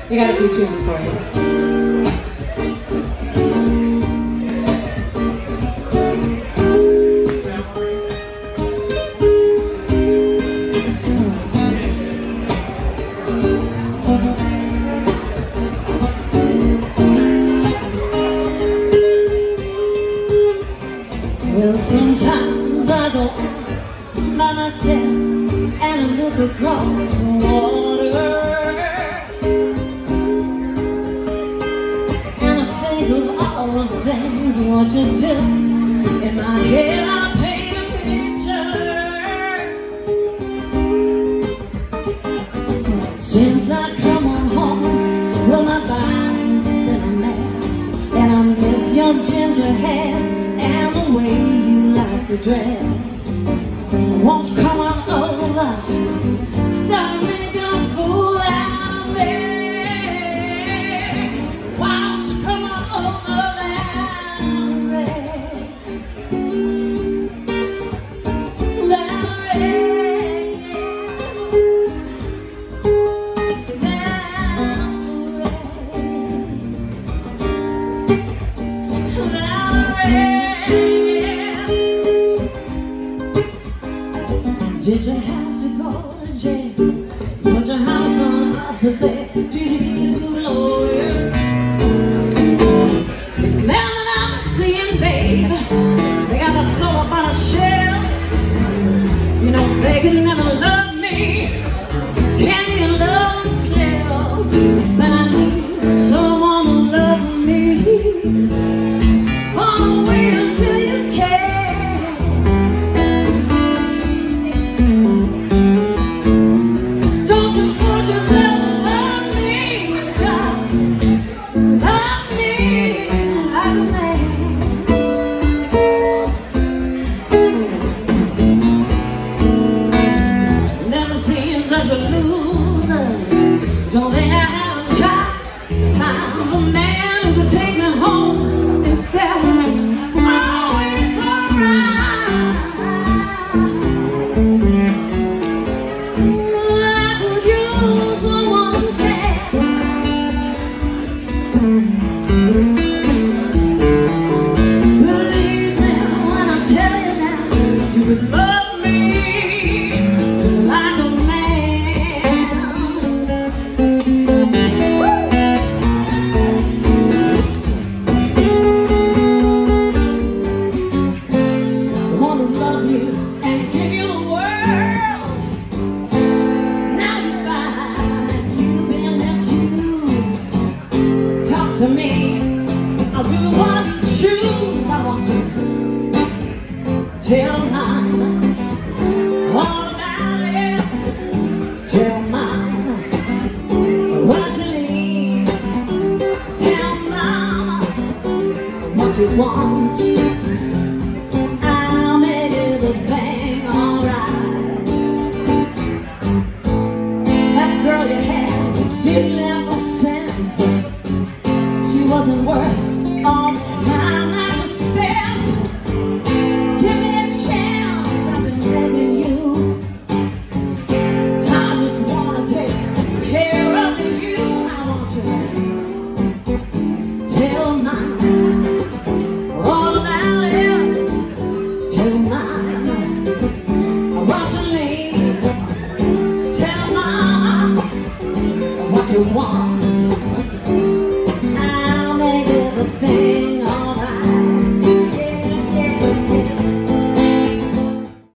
We got a few tunes for you. Well, sometimes I go out by myself and I look across the water, and I think of all the things what you do. In my head I paint a picture. Since I come on home, well, my body's been a mess, and I miss your ginger hair and the way you like to dress. Won't you come on over, start making a fool out of me? Why don't you come on over, Valerie? Did you have to go to jail? Put your house on opposite? Did you lawyer? It's now that I'm seeing, babe, they got the soul up on a shelf. You know they can never love me, can't even love themselves. But I need someone to love me all the way until you can. Don't they have a job? I'm a man who could take me home and sell me always around. I could use someone who can. Believe me when I tell you now, you could love me like a man. To me, I'll do what you choose. I want to tell mama all about it. Tell mama what you need. Tell mama what you want. I'll make everything alright. That girl you had didn't have no sense. She wasn't worth all the time I just spent. Give me a chance, I've been begging you. I just wanna take care of you. I want you to tell mama all about it. Tell mama what you need. Tell mama what you want.